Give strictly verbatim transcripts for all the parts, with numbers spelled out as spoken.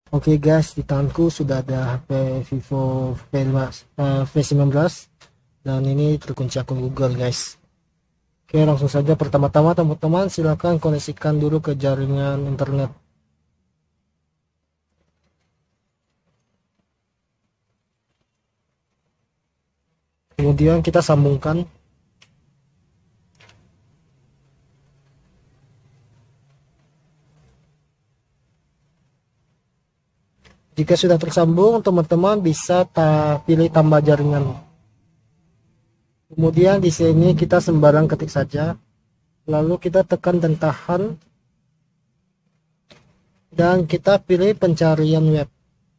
Oke guys, di tanganku sudah ada H P Vivo V lima, eh, V sembilan belas dan ini terkunci akun Google guys. Oke, langsung saja pertama-tama teman-teman silakan koneksikan dulu ke jaringan internet. Kemudian kita sambungkan. Jika sudah tersambung, teman-teman bisa ta pilih tambah jaringan. Kemudian di sini kita sembarang ketik saja, lalu kita tekan dan tahan, dan kita pilih pencarian web.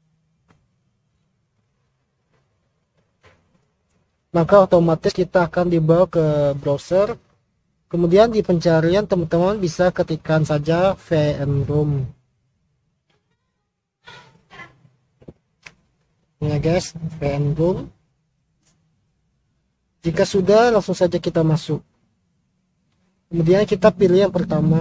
Maka otomatis kita akan dibawa ke browser. Kemudian di pencarian teman-teman bisa ketikkan saja V N Room. Ya guys, V N Room. Jika sudah, langsung saja kita masuk. Kemudian kita pilih yang pertama.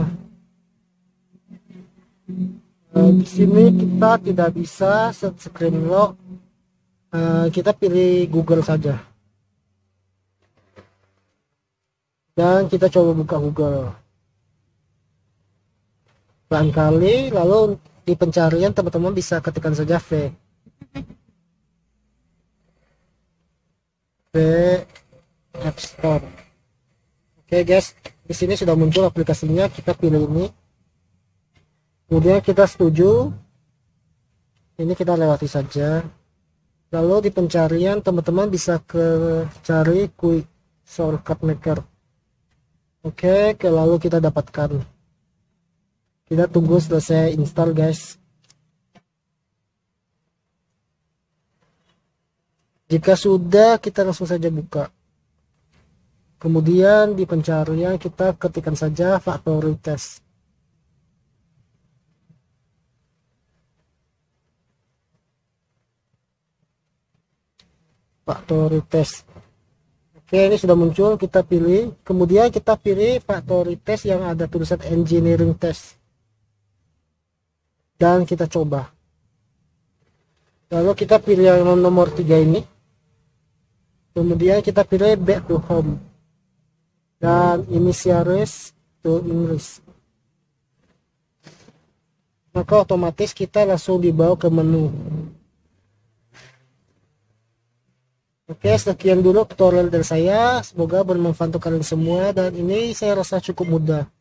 Uh, di sini kita tidak bisa set screen lock. Uh, kita pilih Google saja. Dan kita coba buka Google. Barangkali, lalu di pencarian teman-teman bisa ketikkan saja V. V App Store. Oke guys, di sini sudah muncul aplikasinya. Kita pilih ini. Kemudian kita setuju. Ini kita lewati saja. Lalu di pencarian teman-teman bisa ke cari Quick Shortcut Maker. Oke, ke lalu kita dapatkan. Kita tunggu selesai install guys. Jika sudah, kita langsung saja buka. Kemudian di pencarian kita ketikkan saja factory test. Factory test. Oke, ini sudah muncul, kita pilih. Kemudian kita pilih factory test yang ada tulisan engineering test. Dan kita coba. Lalu kita pilih yang nomor tiga ini. Kemudian kita pilih back to home dan initialize to English. Maka otomatis kita langsung dibawa ke menu. Oke, sekian dulu tutorial dari saya. Semoga bermanfaat untuk kalian semua, dan ini saya rasa cukup mudah.